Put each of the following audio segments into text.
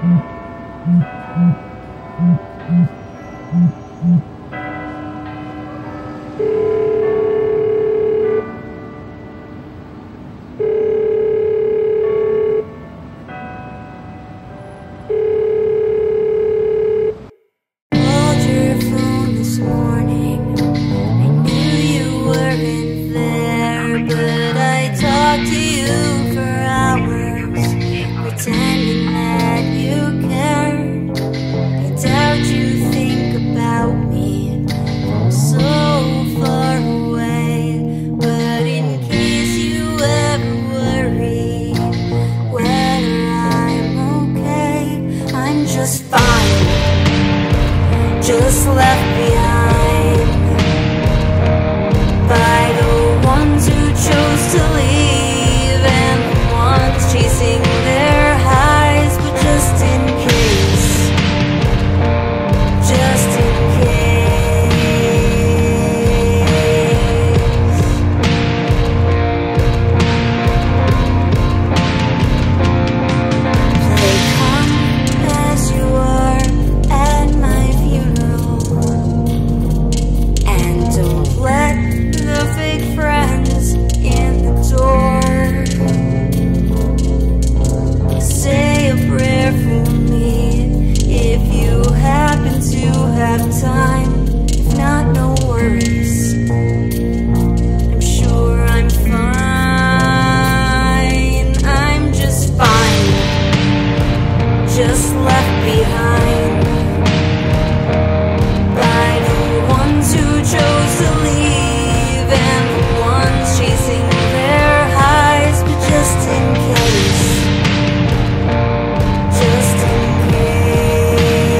Just left behind by the ones who chose to leave and the ones chasing their highs, but just in case, just in case. Play come as you are at my and don't let the fake friends in the door say a prayer for me if you happen to have time. If not, no worries, I'm sure I'm fine. I'm just fine, just left behind by the ones who chose to leave and the ones chasing their highs, but just in case, just in case.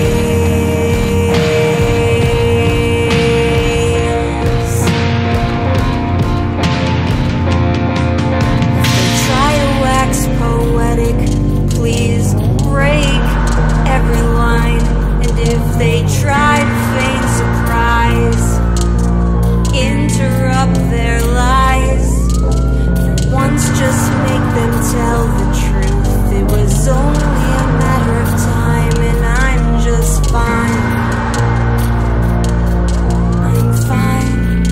If they try to wax poetic, please break every line, and if they try to feign surprise, interrupt their lies, for once just make them tell the truth. It was only a matter of time, and I'm just fine. I'm fine.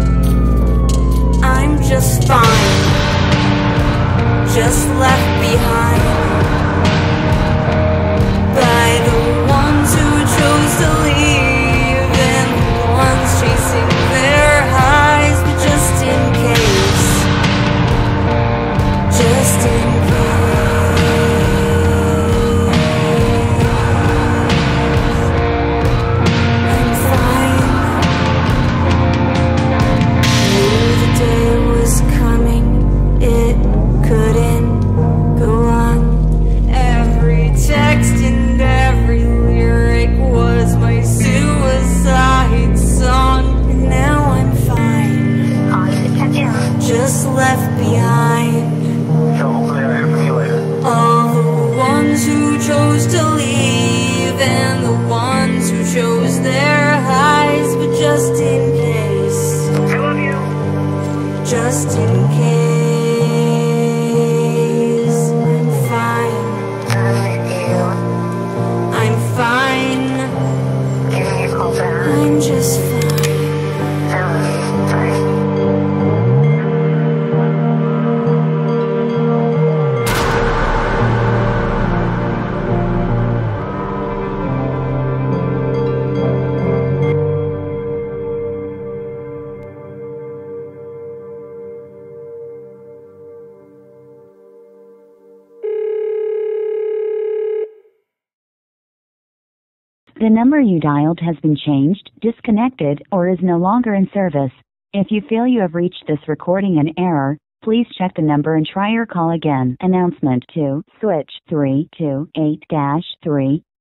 I'm just fine, just left behind by the ones who chose to leave and the ones chasing their highs, but just in case, just in case. I'm fine. Knew the day was coming, it couldn't go on. Every text and every lyric was my suicide song, and now I'm fine, just left behind. So hopefully I'll hear from you later. All the ones who chose to leave and the ones who chose their highs, but just in case, I love you. just in case. I'm fine, I miss you. I'm fine, Give me a call back. I'm just fine. I love you. Bye. The number you dialed has been changed, disconnected, or is no longer in service. If you feel you have reached this recording in error, please check the number and try your call again. Announcement: to switch 328-3